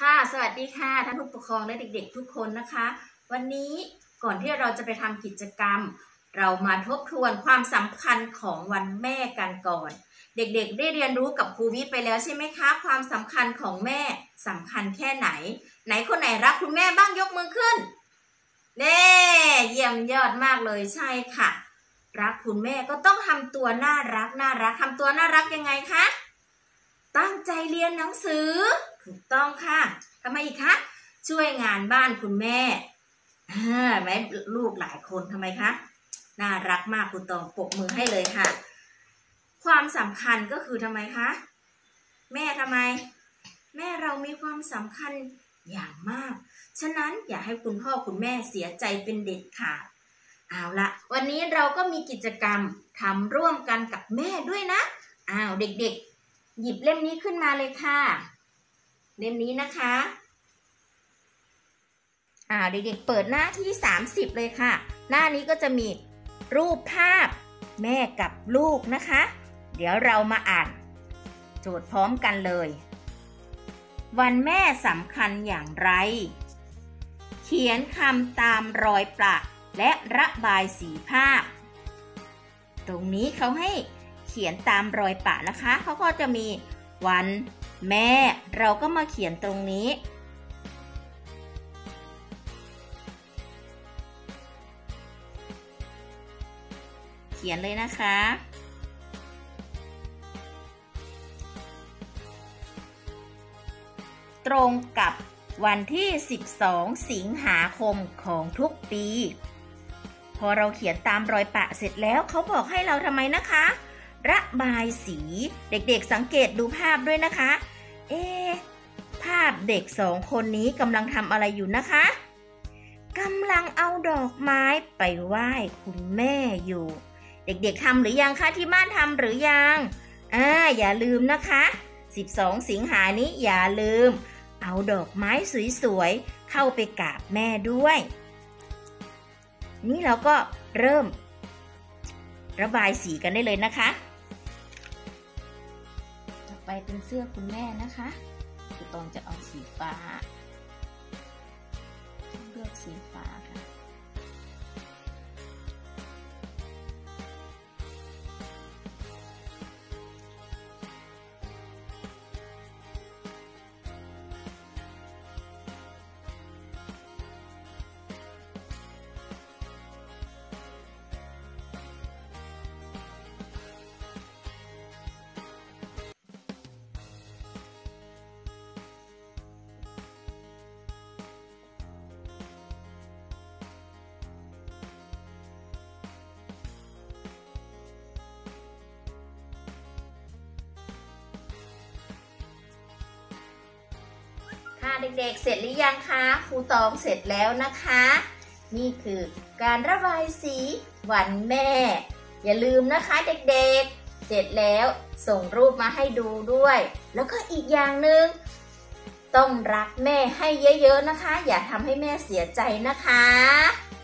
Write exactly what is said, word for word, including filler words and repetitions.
ค่ะสวัสดีค่ะท่านผู้ปกครองและเด็กๆทุกคนนะคะวันนี้ก่อนที่เราจะไปทำกิจกรรมเรามาทบทวนความสำคัญของวันแม่กันก่อนเด็กๆได้เรียนรู้กับครูวิทย์ไปแล้วใช่ไหมคะความสำคัญของแม่สำคัญแค่ไหนไหนคนไหนรักคุณแม่บ้างยกมือขึ้นเน่เยี่ยมยอดมากเลยใช่ค่ะรักคุณแม่ก็ต้องทำตัวน่ารักน่ารักทำตัวน่ารักยังไงคะตั้งใจเรียนหนังสือถูกต้องค่ะทำไมอีกคะช่วยงานบ้านคุณแม่แม่ลูกหลายคนทำไมคะน่ารักมากคุณตองปรบมือให้เลยค่ะความสำคัญก็คือทำไมคะแม่ทำไมแม่เรามีความสำคัญอย่างมากฉะนั้นอย่าให้คุณพ่อคุณแม่เสียใจเป็นเด็ดขาดเอาละวันนี้เราก็มีกิจกรรมทำร่วมกันกับแม่ด้วยนะอ้าวเด็กๆหยิบเล่มนี้ขึ้นมาเลยค่ะเล่มนี้นะคะอ่าเด็กๆเปิดหน้าที่สามสิบเลยค่ะหน้านี้ก็จะมีรูปภาพแม่กับลูกนะคะเดี๋ยวเรามาอ่านโจทย์พร้อมกันเลยวันแม่สำคัญอย่างไรเขียนคำตามรอยประและระบายสีภาพตรงนี้เขาให้เขียนตามรอยประนะคะเขาก็จะมีวันแม่เราก็มาเขียนตรงนี้เขียนเลยนะคะตรงกับวันที่สิบสองสิงหาคมของทุกปีพอเราเขียนตามรอยปะเสร็จแล้วเขาบอกให้เราทำไมนะคะระบายสีเด็กๆสังเกตดูภาพด้วยนะคะเอ๊ะภาพเด็กสองคนนี้กำลังทำอะไรอยู่นะคะกำลังเอาดอกไม้ไปไหว้คุณแม่อยู่เด็กๆทำหรือยังคะที่บ้านทำหรือยังอ่าอย่าลืมนะคะสิบสองสิงหานี้อย่าลืมเอาดอกไม้สวยๆเข้าไปกราบแม่ด้วยนี่เราก็เริ่มระบายสีกันได้เลยนะคะต่อไปเป็นเสื้อคุณแม่นะคะคุณตองจะเอาสีฟ้าเลือกสีฟ้าค่ะค่ะเด็กๆเสร็จหรือยังคะครูตองเสร็จแล้วนะคะนี่คือการระบายสีวันแม่อย่าลืมนะคะเด็กๆเสร็จแล้วส่งรูปมาให้ดูด้วยแล้วก็อีกอย่างหนึ่งต้องรักแม่ให้เยอะๆนะคะอย่าทำให้แม่เสียใจนะคะ